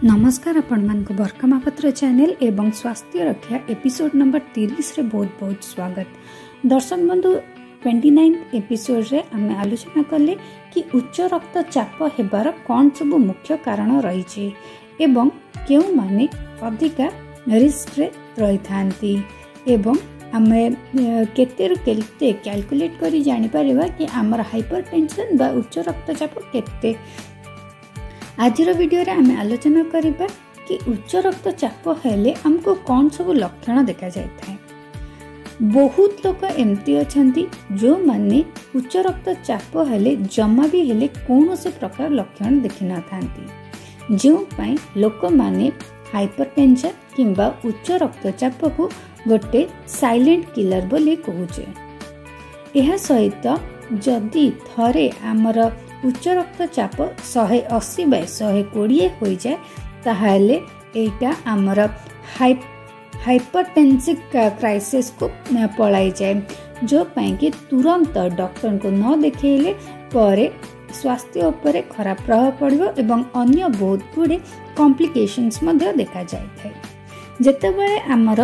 नमस्कार आपण बरखा महापात्र चैनल एवं स्वास्थ्य रक्षा एपिसोड नंबर 30 रे बहुत बहुत स्वागत। दर्शक बंधु 29 एपिसोड रे आमे आलोचना कले कि उच्च रक्तचाप हेबार कौन सब मुख्य कारण रही एवं केउ माने अधिका रिस्क रे रही थांती एवं आमे केते कैलकुलेट करी जानि परिबा कि हमर हाइपरटेंशन बा उच्च रक्तचाप केते। आज वीडियो रे आमे आलोचना करिबा कि उच्च रक्तचाप हेले हमको कौन सब लक्षण देखा जाय थाए। बहुत लोक एमती अछंती जो माने उच्च रक्तचाप हेले जमा भी हेले कौन से प्रकार लक्षण देखि न थांती, जो पई लोक माने हाइपरटेंशन किंबा उच्च रक्तचाप को गोटे साइलेंट किलर बोली कहूचे। एहा सहित जदि थरे आमर उच्च रक्तचाप 180/120 हो जाए ताहले एटा आमर हाइपरटेंसिव क्राइसिस को पलाई जाए, जो पाई कि तुरंत डॉक्टर को न देखेले परे स्वास्थ्य उपरे खराब प्रभाव पड़िबो एवं अन्य बहुत गुडे कॉम्प्लिकेशंस मध्ये देखा जाय थाए। जेतेबेले आमर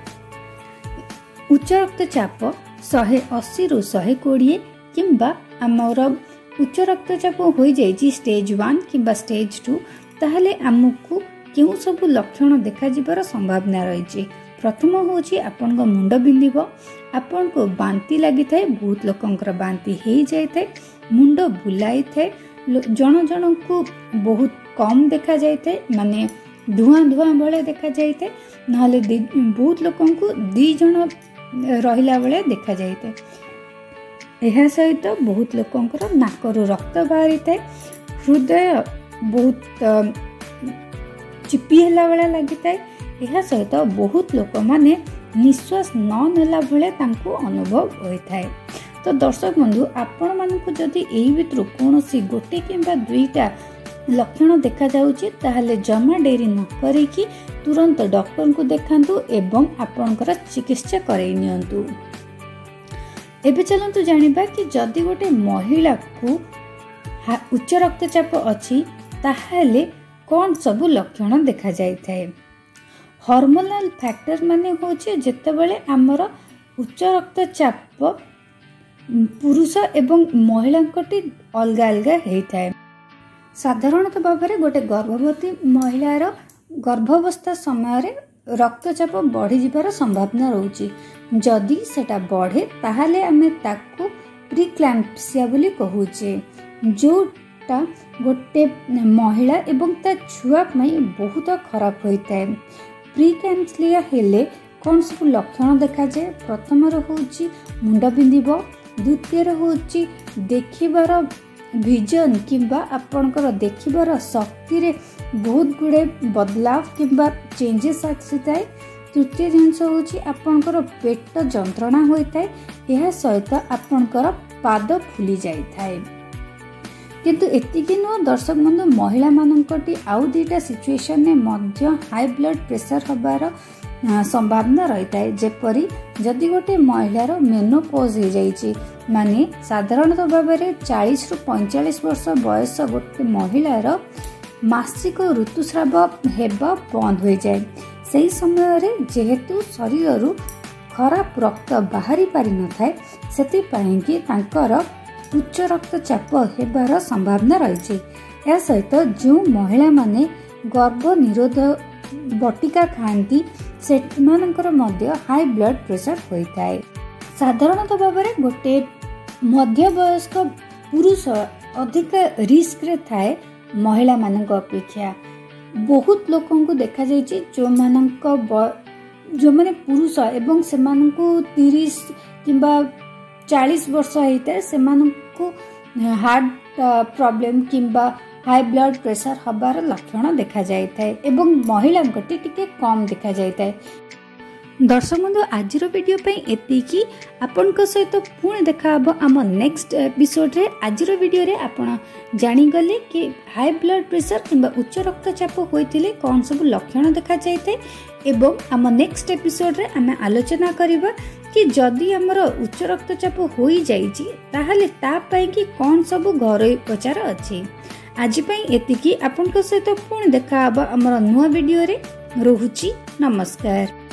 उच्च रक्तचाप 180 रु 120 किंबा आमर उच्च रक्तचाप हो जाए स्टेज 1 किंबा स्टेज 2 ताहले आमको क्यों सब लक्षण देखा जिबार संभावना रही। प्रथम होची आपन को मुंड बिंदिबो, आपन को बांती लागि थाए, बहुत लोकंकर बांती हे जाय थाए, मुंड बुलाई थाए, जण जण को बहुत कम देखा जाय थाए, माने धुआं धुआं भले देखा जाय थाए, नहले बहुत लोकन को 2 जण रहिला बेले देखा जाय थाए। यह सहित बहुत लोकंकर नाकरू रक्त बाहरी थाए, हृदय बहुत चिपी हेला बेला लगी थाए। यह सहित बहुत लोक माने निश्वास न नेला बेले तांको अनुभव होइथाए। तो दर्शक बंधु आपण मानकु जदि एही भितरु कोनोसी गोटे किंबा 2टा लक्षण देखा जाउची ताहले जमा डेरी न करिकि तुरंत डॉक्टर को देखांतु एवं आपणकर चिकित्सा करई नियंतु। एबे चलंतु जानिबा कि जदि गोटे महिला को उच्च रक्तचाप अछि ताहले कौन सब लक्षण देखा जाय थाए। हार्मोनल फैक्टर माने होचे जेतेबेले हमर उच्च रक्तचाप पुरुष एवं महिला कोटी अलगा अलगा हेइ थाए। साधारणतः भाबरे गोटे गर्भवती महिलार गर्भावस्था समय रे रक्तचाप बढ़ी जिबार संभावना रहउची। जदि सेटा बढ़े ताहले आमे ताकू प्रीक्लैम्पसिया बोली कहूचे, जोटा गोटे महिला एवं ता छुआ पई बहुत खराब होइताए। प्रीक्लैम्पसिया हेले कौन सब लक्षण देखा जाए। प्रथम होची मुंड बिंदिबो, द्वितीय होची देखिबार विजन किंबा आपनकर देखिबार शक्ति रे बहुत गुड़े बदलाव किंबा चेंजेस आसीताए। तृतीय जिनस होची आपनकर पेट जंत्रणा होइताए। यह सहित आपनकर पाद फुली जाई थाए। किंतु एतिकी न दर्शक बंधु महिला मानकटी आउ 2टा सिचुएशन ने मध्य हाई ब्लड प्रेशर हबार संभावना रही थाए। जेपरी जदि गोटे महिलार मेनोपॉज हो जाइए, माने साधारणतः भाव में 40 रु 45 वर्ष बयस गोटे महिलार मासिक ऋतुस्राव हेबा बंद हो जाए। सही समय रे जेहेतु शरीर खराब रक्त बाहरी पारि न थाए, सेति पई कि तांकर उच्च रक्तचाप हेबार संभावना रही। या सहित जो महिला माने गर्भ निरोध बटिका खाती सेमानकर मध्य हाई ब्लड प्रेशर होइथाए। साधारणतः भाव में गोटे मध्य वयस्क पुरुष अधिक रिस्क रे थाए महिला मानक अपेक्षा। बहुत लोकों को देखा जाइए जो माने पुरुष एवं से 30 किंबा 40 वर्ष होता से हार्ट प्रॉब्लम किंबा हाई ब्लड प्रेशर हबार लक्षण देखा जाय थाए एवं महिला टिके कम देखा जाय थाए। दर्शक बंधु आज वीडियो पे एतिकी आपण सहित पुणी देखा हबो आम नेक्स्ट एपिसोड रे। आज वीडियो रे आपण जानी गले कि हाई ब्लड प्रेशर किंबा उच्च रक्तचाप होइतिले कौन सब लक्षण देखा जाय थाए एवं आम नेक्स्ट एपिसोड रे आमे आलोचना करिबा कि जदि हमर उच्च रक्तचाप होई जाइछि ताहले ता पई कि कौन सब घरोई उपचार अछि। आज एतिकी आपन सहित पुणी देखा आमर नुआ वीडियो रे। रहुची नमस्कार।